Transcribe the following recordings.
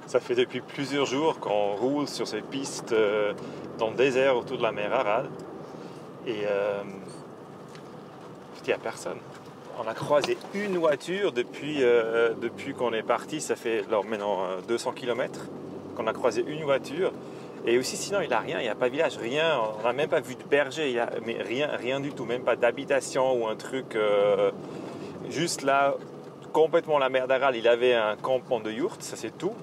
Ça fait depuis plusieurs jours qu'on roule sur ces pistes dans le désert autour de la mer Aral. Et il n'y a personne. On a croisé une voiture depuis qu'on est parti. Ça fait maintenant 200 km qu'on a croisé une voiture. Et aussi sinon il n'y a rien, il n'y a pas de village, rien. On n'a même pas vu de berger, mais rien du tout. Même pas d'habitation ou un truc. Juste là, complètement la mer d'Aral, il avait un campement de yourtes, ça c'est tout.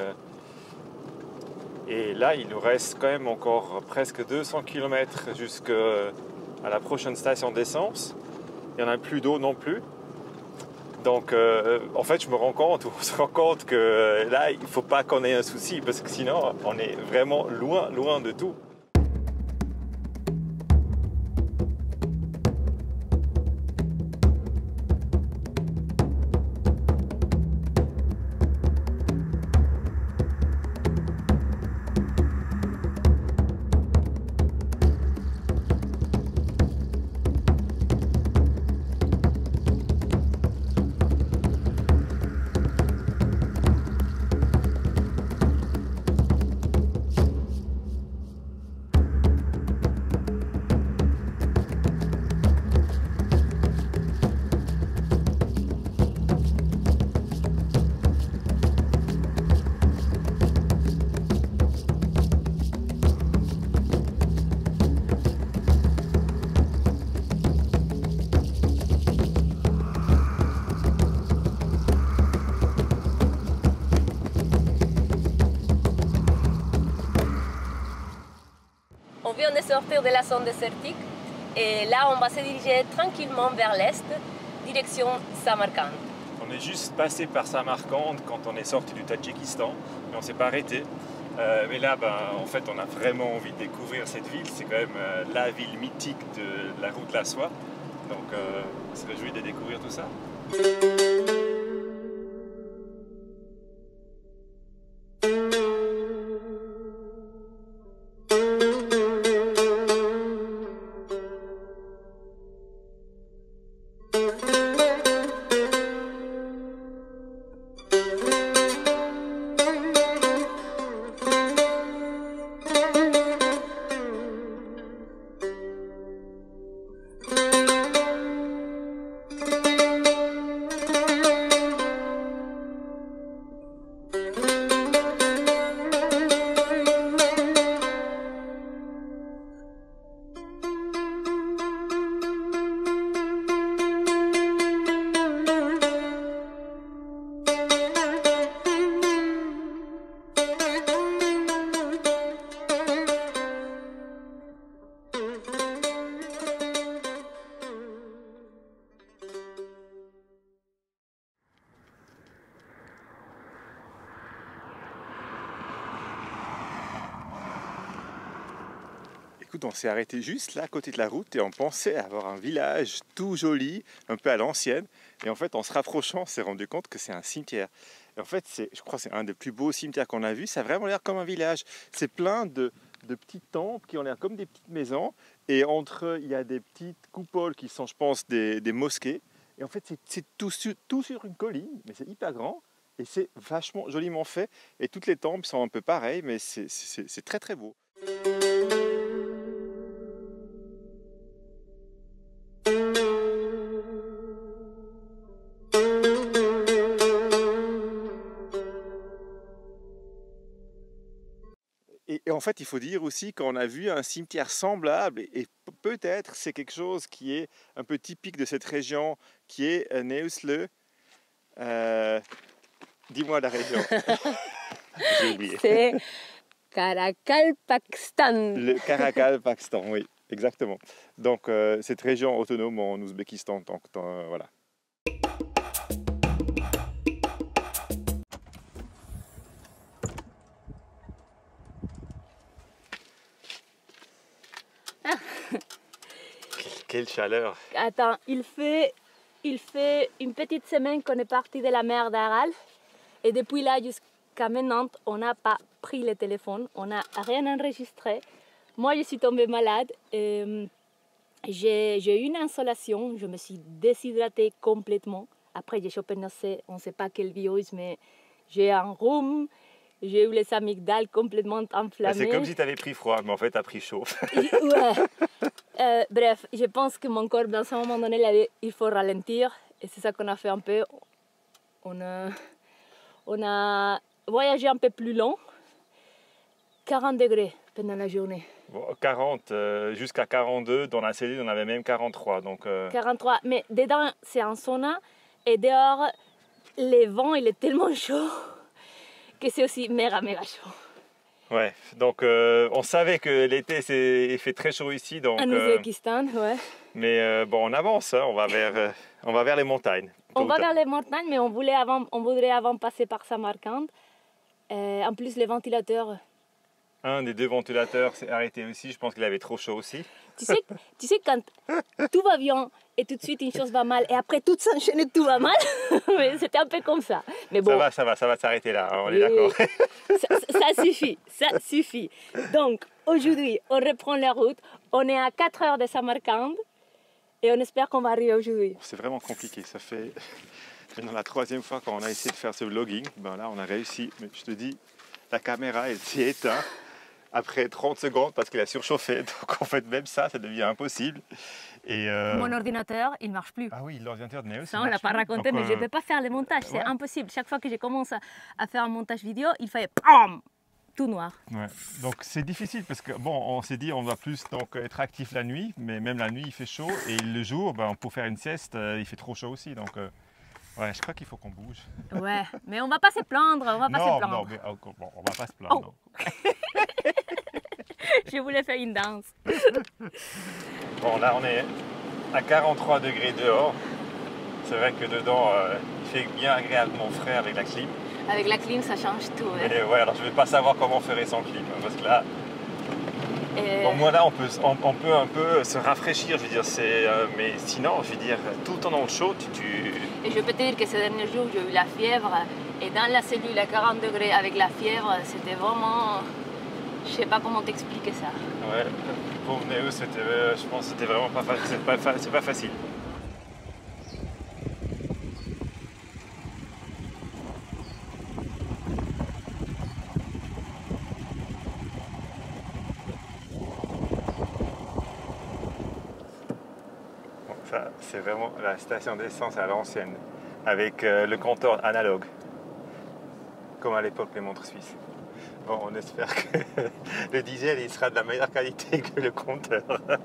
Et là, il nous reste quand même encore presque 200 km jusqu'à la prochaine station d'essence. Il n'y en a plus d'eau non plus. Donc, en fait, on se rend compte que là, il ne faut pas qu'on ait un souci parce que sinon, on est vraiment loin de tout. On vient de sortir de la zone désertique et là on va se diriger tranquillement vers l'est, direction Samarcande. On est juste passé par Samarcande quand on est sorti du Tadjikistan, mais on ne s'est pas arrêté. Mais là, en fait, on a vraiment envie de découvrir cette ville. C'est quand même la ville mythique de la route de la soie. Donc, on se réjouit de découvrir tout ça. On s'est arrêté juste là à côté de la route et on pensait avoir un village tout joli, un peu à l'ancienne. Et en fait, en se rapprochant, on s'est rendu compte que c'est un cimetière. Et en fait, je crois que c'est un des plus beaux cimetières qu'on a vu. Ça a vraiment l'air comme un village. C'est plein de petites temples qui ont l'air comme des petites maisons. Et entre eux, il y a des petites coupoles qui sont, je pense, des mosquées. Et en fait, c'est tout sur une colline, mais c'est hyper grand. Et c'est vachement joliment fait. Et toutes les temples sont un peu pareilles, mais c'est très très beau. Et en fait, il faut dire aussi qu'on a vu un cimetière semblable et peut-être c'est quelque chose qui est un peu typique de cette région qui est Neusle. Dis-moi la région. J'ai oublié. C'est Karakalpakstan. Le Karakalpakstan, oui, exactement. Donc cette région autonome en Ouzbékistan, voilà. Quelle chaleur! Attends, il fait une petite semaine qu'on est parti de la mer d'Aral et depuis là jusqu'à maintenant, on n'a pas pris le téléphone, on n'a rien enregistré. Moi, je suis tombée malade, j'ai eu une insolation, je me suis déshydratée complètement. Après, j'ai chopé, on ne sait pas quel virus, mais j'ai un rhume, j'ai eu les amygdales complètement enflammées. C'est comme si tu avais pris froid, mais en fait tu as pris chaud. Ouais. Bref, je pense que mon corps, dans un moment donné, il a dit, il faut ralentir. Et c'est ça qu'on a fait un peu. On a voyagé un peu plus long. 40 degrés pendant la journée. Bon, 40, jusqu'à 42, dans la cellule on avait même 43. Donc, 43, mais dedans c'est un sauna et dehors le vent il est tellement chaud que c'est aussi méga chaud. Ouais, donc on savait que l'été il fait très chaud ici. Donc, en Ouzbékistan, ouais. Mais bon, on avance, hein, on va vers les montagnes. On va vers les montagnes, mais on voudrait avant passer par Samarcande. En plus, les ventilateurs. Un des deux ventilateurs s'est arrêté aussi, je pense qu'il avait trop chaud aussi. Tu sais quand tout va bien et tout de suite une chose va mal et après tout s'enchaîne et tout va mal. C'était un peu comme ça. Mais bon, ça va s'arrêter là, on est d'accord. ça suffit. Donc aujourd'hui, on reprend la route. On est à 4 heures de Samarcande et on espère qu'on va arriver aujourd'hui. C'est vraiment compliqué, ça fait maintenant la 3e fois qu'on a essayé de faire ce vlogging. Ben là, on a réussi, mais je te dis, la caméra elle s'est éteinte après 30 secondes parce qu'elle a surchauffé. Donc en fait, même ça devient impossible. Et mon ordinateur, il ne marche plus. Ah oui, l'ordinateur de Néo, ça on ne l'a pas raconté, mais je ne peux pas faire le montage, ouais. C'est impossible. Chaque fois que je commence à faire un montage vidéo, il fait PAM tout noir. Ouais. Donc c'est difficile parce que bon, on s'est dit on va plus donc être actif la nuit, mais même la nuit il fait chaud et le jour, ben, pour faire une sieste, il fait trop chaud aussi. Donc ouais, je crois qu'il faut qu'on bouge. Ouais, mais on va pas se plaindre, on va pas se plaindre. Non, mais bon, on va pas se plaindre. Oh. Je voulais faire une danse. Bon, là on est à 43 degrés dehors. C'est vrai que dedans, il fait bien agréablement frais avec la clim. Avec la clim, ça change tout. Ouais. Mais ouais, alors je ne vais pas savoir comment on ferait sans clim, parce que là, au moins là, on peut un peu se rafraîchir, je veux dire, mais sinon, je veux dire, tout le temps dans le chaud, Et je peux te dire que ces derniers jours, j'ai eu la fièvre, et dans la cellule à 40 degrés avec la fièvre, c'était vraiment... Je sais pas comment t'expliquer ça. Ouais, pour Néo, je pense que c'était vraiment pas facile. C'est pas facile. Bon, ça, c'est vraiment la station d'essence à l'ancienne, avec le compteur analogue, comme à l'époque les montres suisses. Bon, on espère que le diesel il sera de la meilleure qualité que le compteur.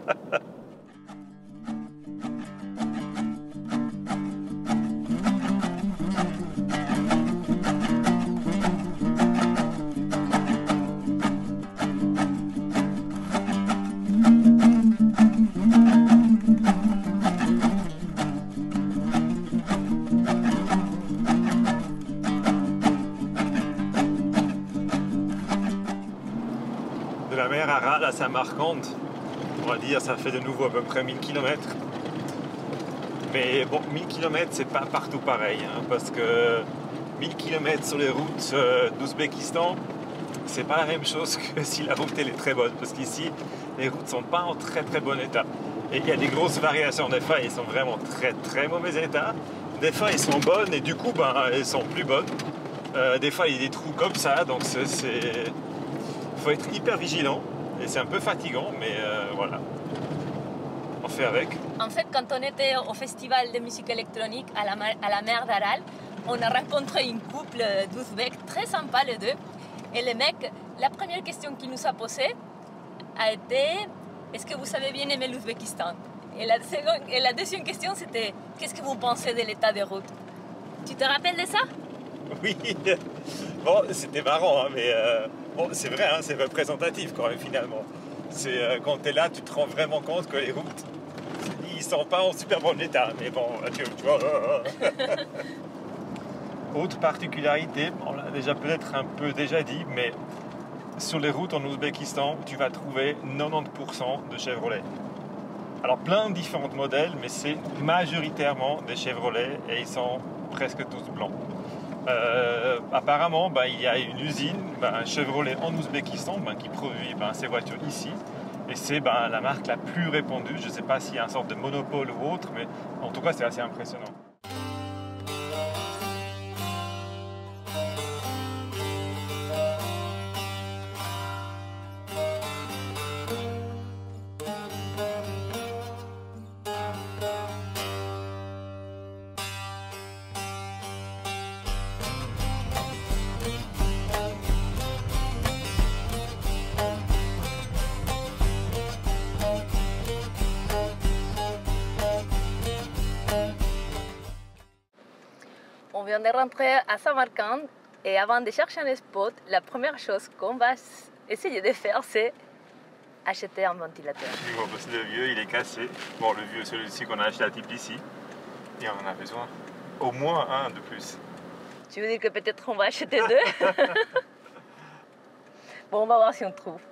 De la mer Aral à Samarcande, on va dire, ça fait de nouveau à peu près 1000 km. Mais bon, 1000 km, c'est pas partout pareil, hein, parce que 1000 km sur les routes d'Ouzbékistan, c'est pas la même chose que si la route elle est très bonne, parce qu'ici, les routes sont pas en très très bon état. Et il y a des grosses variations, des fois elles sont vraiment très très mauvais état, des fois elles sont bonnes et du coup ben, elles sont plus bonnes. Des fois il y a des trous comme ça, donc il faut être hyper vigilant et c'est un peu fatigant, mais voilà, on fait avec. En fait, quand on était au festival de musique électronique à la mer d'Aral, on a rencontré un couple d'Ouzbeks très sympa les deux. Et le mec, la première question qu'il nous a posée a été « Est-ce que vous avez bien aimé l'Ouzbékistan ?» et la deuxième question c'était « Qu'est-ce que vous pensez de l'état des routes ?» Tu te rappelles de ça? Oui, bon, c'était marrant, hein, mais bon, c'est vrai, hein, c'est représentatif quand même finalement. Quand tu es là, tu te rends vraiment compte que les routes, ils sont pas en super bon état, mais bon, tu vois. Autre particularité, on l'a déjà peut-être un peu déjà dit, mais sur les routes en Ouzbékistan, tu vas trouver 90% de Chevrolet. Alors plein de différents modèles, mais c'est majoritairement des Chevrolet et ils sont presque tous blancs. Apparemment, il y a une usine, Chevrolet en Ouzbékistan, qui produit ces voitures ici. Et c'est la marque la plus répandue. Je ne sais pas s'il y a une sorte de monopole ou autre, mais en tout cas, c'est assez impressionnant. vient de rentrer à Samarcande et avant de chercher un spot, la première chose qu'on va essayer de faire, c'est acheter un ventilateur. Bon, parce que le vieux, il est cassé. Bon, le vieux, celui-ci qu'on a acheté à Tbilissi. Et on en a besoin. Au moins un de plus. Tu veux dire que peut-être on va acheter deux? Bon, on va voir si on trouve.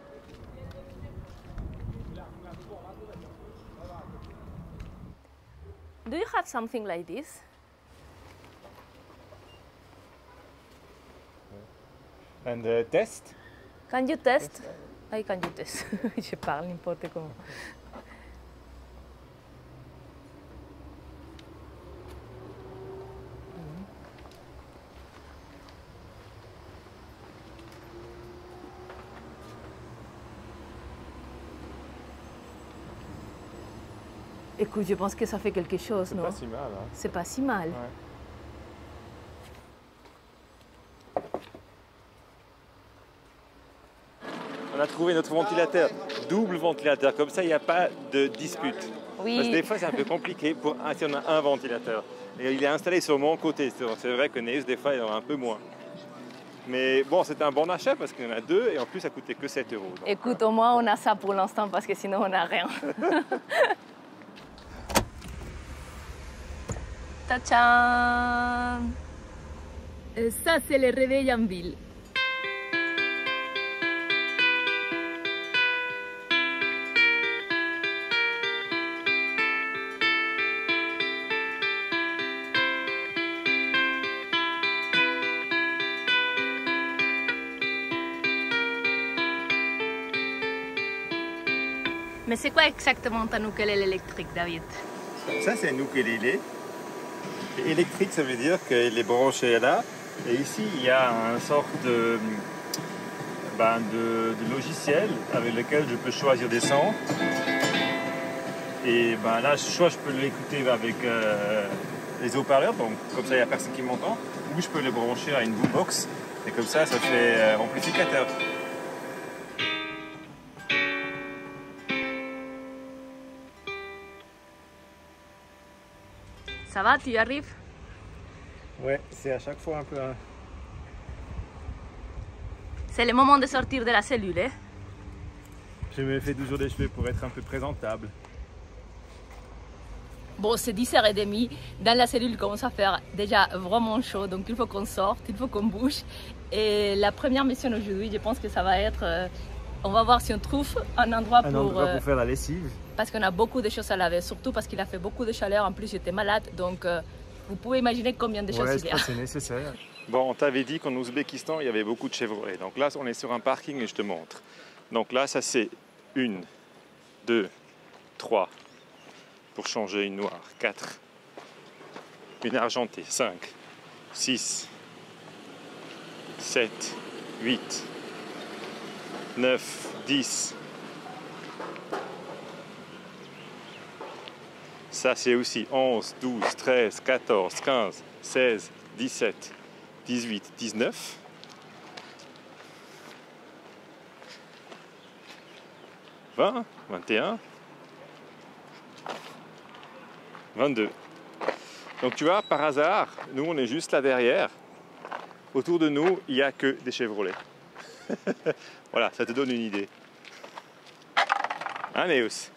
Do you have something like this? And test? Can you test? I can you test. Je parle n'importe comment. Écoute, je pense que ça fait quelque chose, non? Pas si mal, hein? C'est pas si mal. Ouais. On a trouvé notre ventilateur, double ventilateur, comme ça il n'y a pas de dispute. Oui. Parce que des fois c'est un peu compliqué si on a un ventilateur. Et il est installé sur mon côté, c'est vrai que Neus des fois il en a un peu moins. Mais bon, c'était un bon achat parce qu'il y en a deux et en plus ça coûtait que 7 €. Donc, Écoute, au moins on a ça pour l'instant parce que sinon on n'a rien. Tadam! Et ça, c'est le réveil en ville. Mais c'est quoi exactement ta ukulélé électrique, David? ça c'est un ukulélé. Et électrique, ça veut dire qu'il est branché là. Et ici, il y a une sorte de logiciel avec lequel je peux choisir des sons. Et là, soit je peux l'écouter avec les haut-parleurs, donc comme ça, il n'y a personne qui m'entend. Ou je peux le brancher à une boombox. Et comme ça fait amplificateur. Ça va, tu y arrives? Ouais, c'est à chaque fois un peu C'est le moment de sortir de la cellule, hein? Je me fais toujours des cheveux pour être un peu présentable. Bon, c'est 10h30. Dans la cellule, il commence à faire déjà vraiment chaud. Donc, il faut qu'on sorte, il faut qu'on bouge. Et la première mission aujourd'hui, je pense que ça va être... on va voir si on trouve un endroit pour faire la lessive. Parce qu'on a beaucoup de choses à laver. Surtout parce qu'il a fait beaucoup de chaleur. En plus, j'étais malade. Donc, vous pouvez imaginer combien de choses il y a. C'est nécessaire. Bon, on t'avait dit qu'en Ouzbékistan, il y avait beaucoup de Chevrolet. Donc là, on est sur un parking et je te montre. Donc là, ça c'est 1, 2, 3. Pour changer une noire, 4. Une argentée, 5, 6, 7, 8, 9, 10. Ça c'est aussi 11, 12, 13, 14, 15, 16, 17, 18, 19. 20, 21, 22. Donc tu vois, par hasard, nous on est juste là derrière. Autour de nous, il n'y a que des Chevrolet. Voilà, ça te donne une idée. Hein, Neus?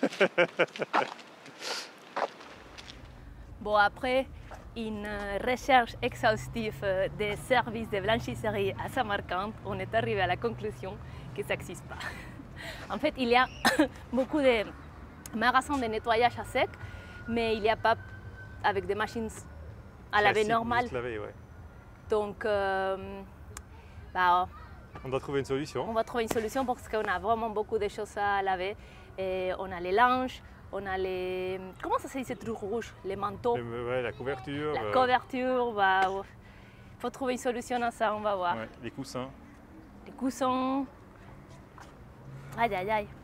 Bon, après une recherche exhaustive des services de blanchisserie à Samarcande, on est arrivé à la conclusion que ça n'existe pas. En fait, il y a beaucoup de magasins de nettoyage à sec, mais il n'y a pas avec des machines à laver normales. Ouais. Donc, on doit trouver une solution. On va trouver une solution parce qu'on a vraiment beaucoup de choses à laver. Et on a les linges, on a les... Comment ça se dit ces trucs rouges? Les manteaux. Ouais, la couverture. La couverture, il faut trouver une solution à ça, on va voir. Ouais, les coussins. Les coussins. Aïe, aïe, aïe.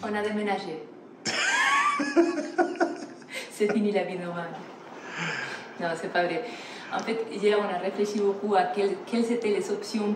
On a déménagé. C'est fini la vie normale. Non, c'est pas vrai. En fait, hier, on a réfléchi beaucoup à quelles étaient les options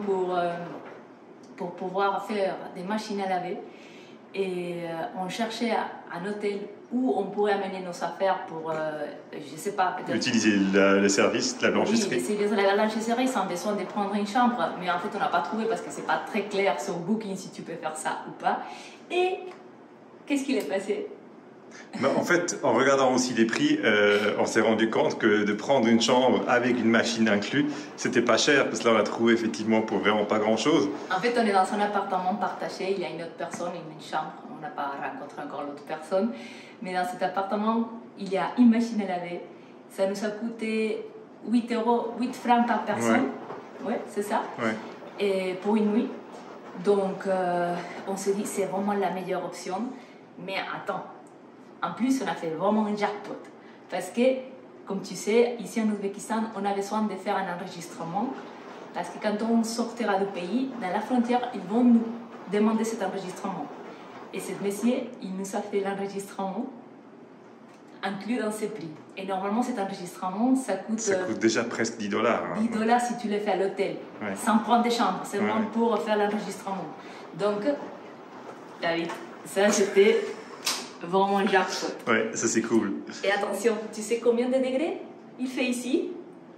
pour pouvoir faire des machines à laver. Et on cherchait un hôtel où on pourrait amener nos affaires pour, je sais pas, peut-être... Utiliser le service de la blanchisserie. Oui, utiliser la blanchisserie sans besoin de prendre une chambre. Mais en fait, on n'a pas trouvé parce que c'est pas très clair sur Booking si tu peux faire ça ou pas. Et qu'est-ce qu'il est passé? En fait, en regardant aussi les prix, on s'est rendu compte que de prendre une chambre avec une machine inclus, c'était pas cher, parce que là on a trouvé effectivement pour vraiment pas grand chose. En fait, on est dans un appartement partagé, il y a une autre personne, une chambre, on n'a pas rencontré encore l'autre personne, mais dans cet appartement, il y a une machine à laver. Ça nous a coûté 8 francs par personne, ouais, c'est ça, et pour une nuit. Donc, on se dit c'est vraiment la meilleure option, mais attends. En plus, on a fait vraiment un jackpot. Parce que, comme tu sais, ici en Ouzbékistan, on a besoin de faire un enregistrement. Parce que quand on sortira du pays, dans la frontière, ils vont nous demander cet enregistrement. Et ce monsieur, il nous a fait l'enregistrement inclus dans ses prix. Et normalement, cet enregistrement, ça coûte déjà presque $10. Hein. $10 si tu le fais à l'hôtel, sans prendre des chambres, c'est vraiment pour faire l'enregistrement. Donc, David, ça c'était... vraiment un jackpot. Ouais, ça c'est cool. Et attention, tu sais combien de degrés il fait ici?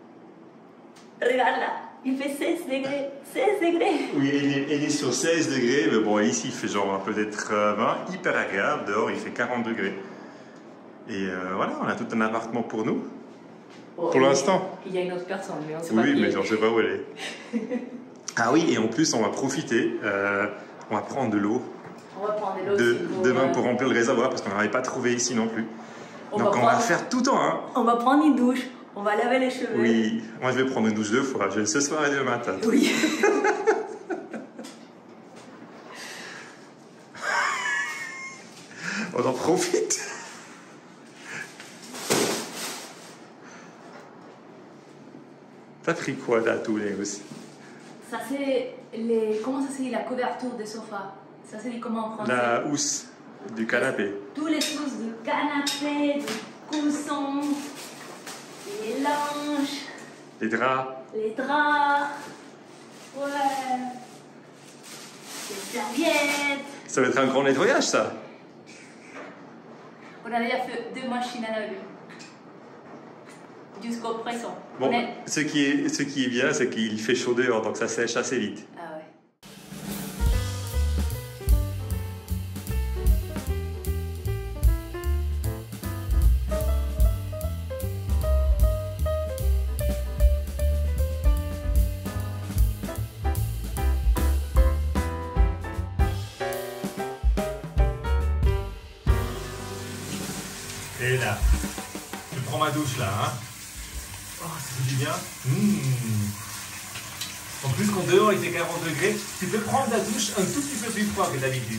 Regarde là, il fait 16 degrés. 16 degrés. Oui, il est sur 16 degrés, mais bon, ici il fait genre peut-être 20, hyper agréable. Dehors il fait 40 degrés. Et voilà, on a tout un appartement pour nous. Oh, pour l'instant. Il y a une autre personne, mais on ne sait pas qui. Oui, mais on ne sait pas où elle est. Ah oui, et en plus on va profiter, on va prendre de l'eau. On va prendre de l'eau demain pour remplir le réservoir parce qu'on n'avait pas trouvé ici non plus. Donc on va faire tout en un. On va prendre une douche, on va laver les cheveux. Oui, moi je vais prendre une douche 2 fois, je vais ce soir et demain matin. Oui. On en profite. T'as pris quoi là tous les aussi? Ça c'est les... Comment ça se dit la couverture des sofas? Ça se dit comment en français? La housse du canapé. Tous les housses du canapé, du coussin, les linges. Les draps. Les draps. Ouais. Les serviettes. Ça va être un grand nettoyage ça. On a déjà fait 2 machines à laver. Jusqu'au présent. Bon, ce qui est bien, c'est qu'il fait chaud dehors, donc ça sèche assez vite. Ah ouais. Et là, je prends ma douche là, hein. Oh, ça fait du bien. En plus, quand dehors il fait 40 degrés, tu peux prendre la douche un tout petit peu plus froid que d'habitude.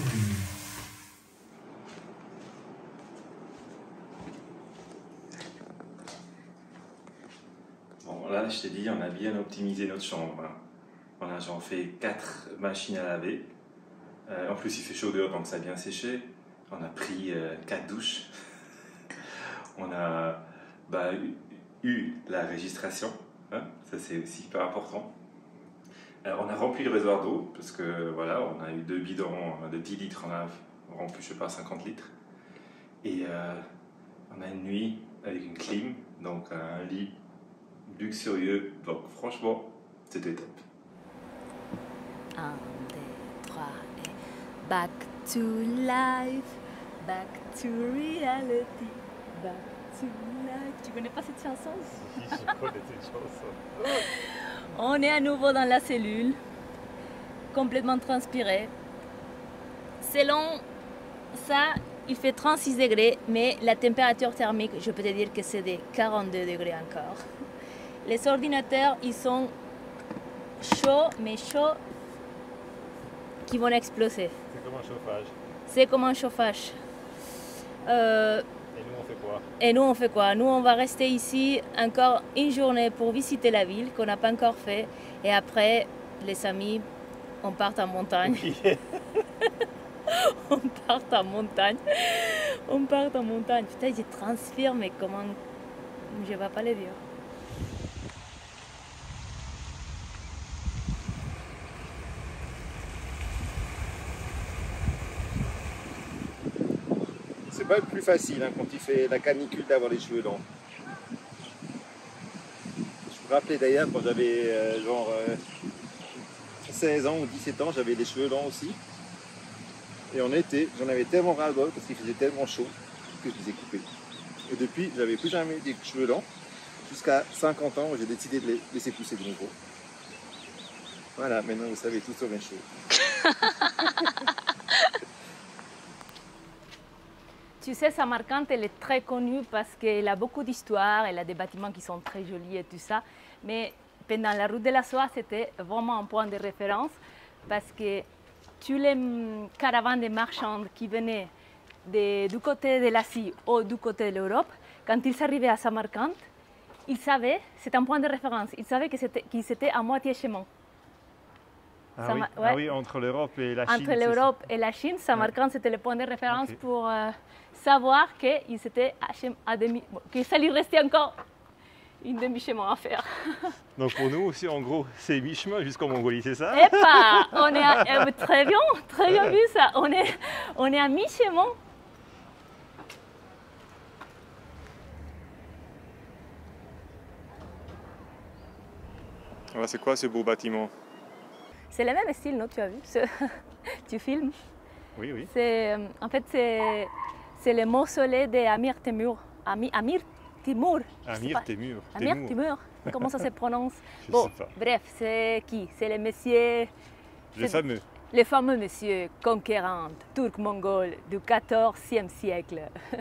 Bon, là, je t'ai dit, on a bien optimisé notre chambre. Hein. Voilà, j'en fais 4 machines à laver. En plus, il fait chaud dehors, donc ça a bien séché. On a pris 4 douches. On a eu la registration, hein, ça c'est aussi hyper important. On a rempli le réservoir d'eau, parce que voilà, on a eu 2 bidons de 10 litres, on a rempli, je sais pas, 50 litres. Et on a une nuit avec une clim, donc un lit luxurieux, donc franchement, c'était top. 1, 2, 3 et back to life, back to reality. Tu connais pas cette chanson? Si, je connais cette chanson. On est à nouveau dans la cellule, complètement transpiré. Selon ça, il fait 36 degrés, mais la température thermique, je peux te dire que c'est de 42 degrés encore. Les ordinateurs, ils sont chauds, mais chauds qui vont exploser. C'est comme un chauffage. C'est comme un chauffage. Et nous, on fait quoi? Et nous, on fait quoi? Nous, on va rester ici encore une journée pour visiter la ville qu'on n'a pas encore fait. Et après, les amis, on part en montagne. Oui. On part en montagne. On part en montagne. Putain, je transpire, mais comment... Je ne vais pas le dire. C'est pas le plus facile quand il fait la canicule d'avoir les cheveux longs. Je me rappelais d'ailleurs quand j'avais 16 ans ou 17 ans, j'avais les cheveux longs aussi. Et en été, j'en avais tellement ras-le-bol parce qu'il faisait tellement chaud que je les ai coupés. Et depuis, j'avais plus jamais des cheveux longs jusqu'à 50 ans où j'ai décidé de les laisser pousser de nouveau. Voilà, maintenant vous savez tout sur mes cheveux. Tu sais, Samarcande, elle est très connue parce qu'elle a beaucoup d'histoires, elle a des bâtiments qui sont très jolis et tout ça. Mais pendant la route de la soie, c'était vraiment un point de référence parce que tous les caravanes de marchands qui venaient du côté de l'Asie ou du côté de l'Europe, quand ils arrivaient à Samarcande, ils savaient, c'est un point de référence, ils savaient qu'ils étaient à moitié chemin. Ah, ah oui, entre l'Europe et la Chine. Entre l'Europe et la Chine, Samarcande, c'était le point de référence pour savoir qu'ils étaient à demi, qu'il fallait rester encore une demi-chemin à faire. Donc pour nous aussi, en gros, c'est mi-chemin jusqu'en Mongolie, c'est ça? Eh pas, on est très bien vu ça. On est à mi-chemin. Alors c'est quoi ce beau bâtiment? C'est le même style, non? Tu as vu? Tu filmes? Oui, oui. En fait, c'est le mausolée d'Amir Temur. Amir Timur. Amir Temur. Amir Timur. Comment ça se prononce? Je sais pas. Bref, c'est qui? C'est le monsieur... Le fameux. Le fameux monsieur conquérant turc-mongol du XIVe siècle.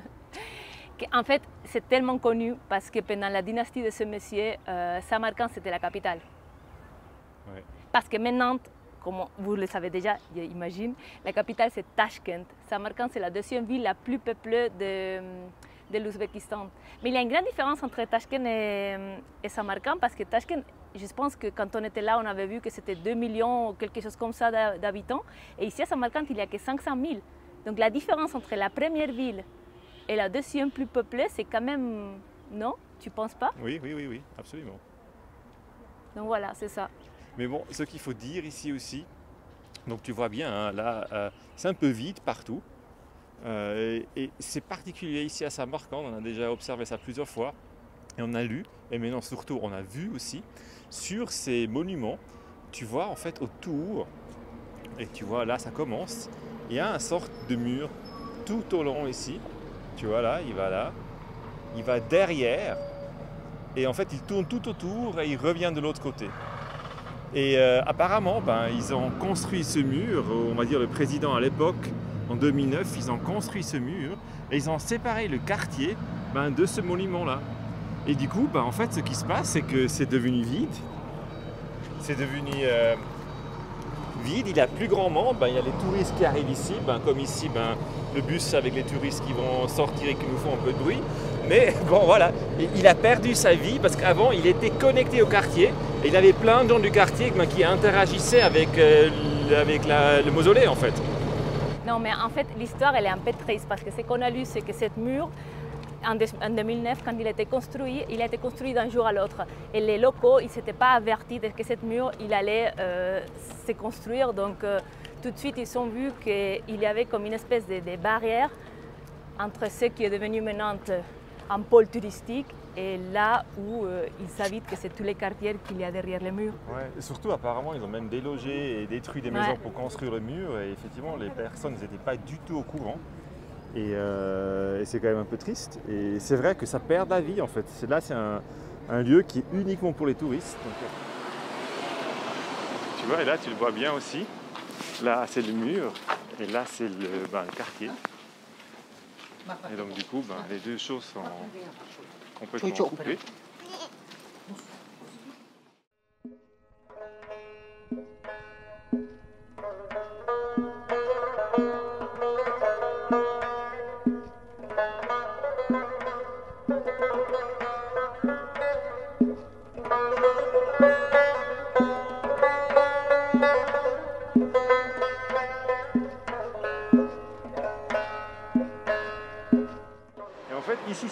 En fait, c'est tellement connu parce que pendant la dynastie de ce monsieur, Samarcande, c'était la capitale. Ouais. Parce que maintenant, comme vous le savez déjà, j'imagine, la capitale c'est Tashkent. Samarcande, c'est la deuxième ville la plus peuplée de l'Ouzbékistan. Mais il y a une grande différence entre Tashkent et Samarcande parce que Tashkent, je pense que quand on était là, on avait vu que c'était 2 millions ou quelque chose comme ça d'habitants. Et ici à Samarcande, il n'y a que 500 000. Donc la différence entre la première ville et la deuxième plus peuplée, c'est quand même... Non? Tu ne penses pas? Oui, absolument. Donc voilà, c'est ça. Mais bon, ce qu'il faut dire ici aussi, donc tu vois bien, hein, là, c'est un peu vide partout. Et c'est particulier ici à Samarcande, on a déjà observé ça plusieurs fois. Et on a lu, et maintenant surtout on a vu aussi, sur ces monuments, tu vois en fait autour, et tu vois là ça commence, il y a une sorte de mur tout au long ici. Tu vois là, il va derrière, et en fait il tourne tout autour et il revient de l'autre côté. Et apparemment, ils ont construit ce mur, on va dire le président à l'époque, en 2009, ils ont construit ce mur et ils ont séparé le quartier de ce monument-là. Et du coup, en fait, ce qui se passe, c'est que c'est devenu vide. C'est devenu vide, il n'y a plus grand monde, il y a les touristes qui arrivent ici, comme ici, le bus avec les touristes qui vont sortir et qui nous font un peu de bruit. Mais bon voilà, il a perdu sa vie parce qu'avant il était connecté au quartier et il avait plein de gens du quartier qui interagissaient avec le mausolée en fait. Non mais en fait l'histoire elle est un peu triste parce que ce qu'on a lu c'est que cette mur en 2009 quand il a été construit d'un jour à l'autre et les locaux ils ne s'étaient pas avertis de que cette mur il allait se construire donc tout de suite ils ont vu qu'il y avait comme une espèce de barrière entre ce qui est devenu maintenant un pôle touristique et là où ils savent que c'est tous les quartiers qu'il y a derrière les murs. Ouais, et surtout apparemment ils ont même délogé et détruit des maisons pour construire le mur et effectivement les personnes n'étaient pas du tout au courant et c'est quand même un peu triste et c'est vrai que ça perd la vie en fait. Là c'est un lieu qui est uniquement pour les touristes. Donc, tu vois et là tu le vois bien aussi, là c'est le mur et là c'est le quartier. Et donc du coup, les deux choses sont complètement coupées.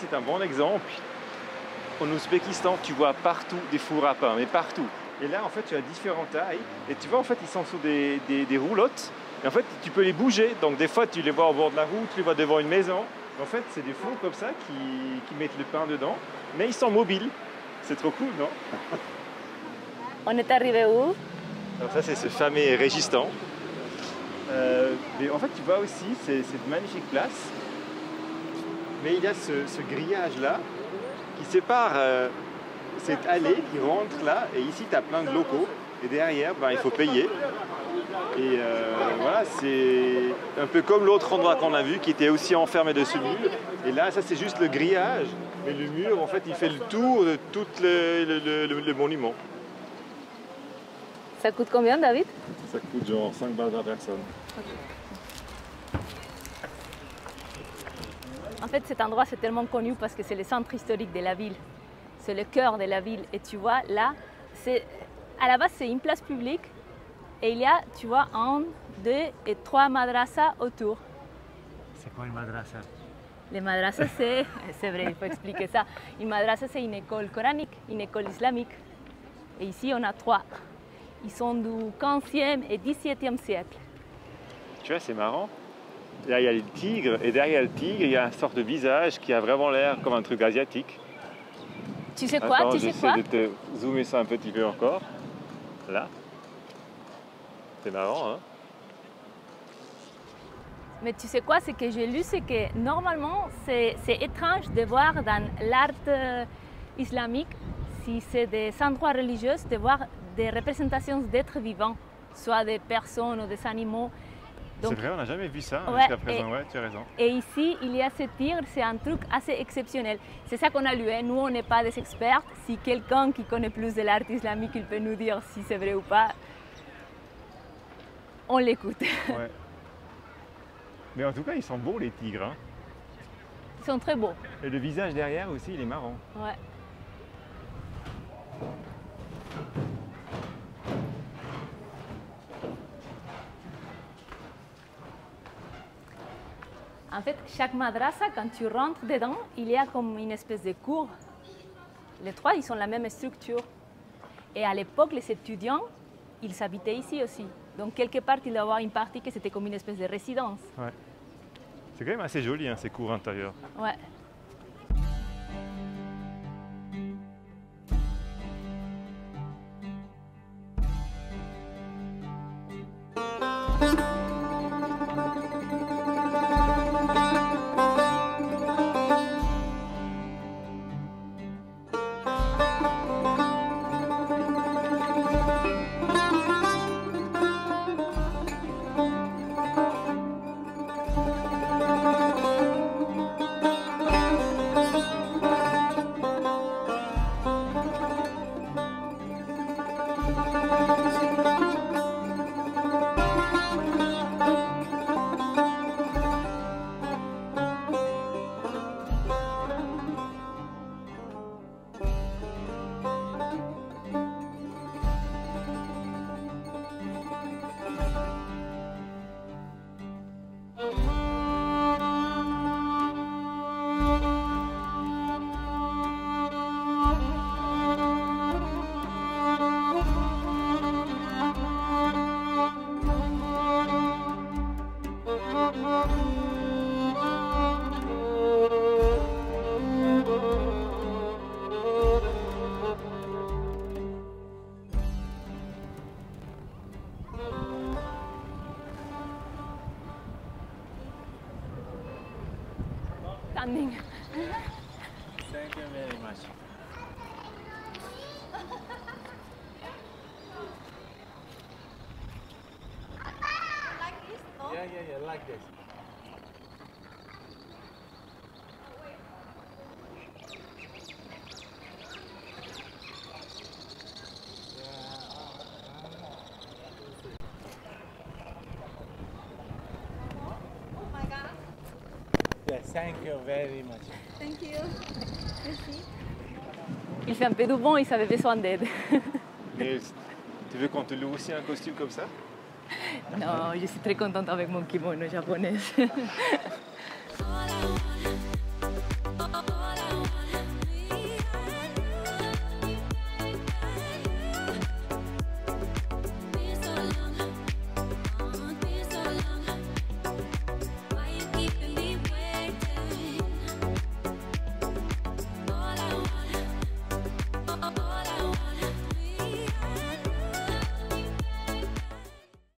c'est un bon exemple. En Ouzbékistan, tu vois partout des fours à pain, mais partout. Et là, en fait, tu as différentes tailles. Et tu vois, en fait, ils sont sur des roulottes. Et en fait, tu peux les bouger. Donc, des fois, tu les vois au bord de la route, tu les vois devant une maison. En fait, c'est des fours comme ça qui mettent le pain dedans. Mais ils sont mobiles. C'est trop cool, non? On est arrivé où? Alors ça, c'est ce fameux Régistans. Mais en fait, tu vois aussi, c'est de magnifiques places. Mais il y a ce grillage-là qui sépare cette allée qui rentre là. Et ici, tu as plein de locaux. Et derrière, ben, il faut payer. Et voilà, c'est un peu comme l'autre endroit qu'on a vu qui était aussi enfermé de ce mur. Et là, ça, c'est juste le grillage. Mais le mur, en fait, il fait le tour de tout le monument. Ça coûte combien, David? Ça coûte genre 5 balles par personne. En fait, cet endroit, c'est tellement connu parce que c'est le centre historique de la ville. C'est le cœur de la ville. Et tu vois, là, à la base, c'est une place publique. Et il y a, tu vois, 1, 2 et 3 madrasas autour. C'est quoi une madrasa? Les madrasas, c'est vrai, il faut expliquer ça. Une madrasa, c'est une école coranique, une école islamique. Et ici, on a 3. Ils sont du 15e et 17e siècle. Tu vois, c'est marrant. Là, il y a les tigres, et derrière le tigre, il y a une sorte de visage qui a vraiment l'air comme un truc asiatique. Tu sais quoi? Attends, tu sais quoi? j'essaie de te zoomer ça un petit peu encore. Là. C'est marrant, hein? Mais tu sais quoi? Ce que j'ai lu, c'est que normalement, c'est étrange de voir dans l'art islamique, si c'est des endroits religieux, de voir des représentations d'êtres vivants, soit des personnes ou des animaux. C'est vrai, on n'a jamais vu ça ouais, jusqu'à présent, ouais, tu as raison. Et ici, il y a ce tigre, c'est un truc assez exceptionnel. C'est ça qu'on a lu, hein. Nous, on n'est pas des experts. Si quelqu'un qui connaît plus de l'art islamique, il peut nous dire si c'est vrai ou pas, on l'écoute. Ouais. Mais en tout cas, ils sont beaux, les tigres. Hein. Ils sont très beaux. Et le visage derrière aussi, il est marrant. Ouais. En fait, chaque madrasa, quand tu rentres dedans, il y a comme une espèce de cour. Les 3, ils ont la même structure. Et à l'époque, les étudiants, ils habitaient ici aussi. Donc, quelque part, il doit y avoir une partie que c'était comme une espèce de résidence. Ouais. C'est quand même assez joli, hein, ces cours intérieurs. Ouais. Standing. Thank you very much. Yeah, like this. Yes, thank you very much. Thank you. Merci. Il fait un peu de vent, il avait besoin d'aide. Mais tu veux qu'on te loue aussi un costume comme ça? Non, je suis très contente avec mon kimono japonais.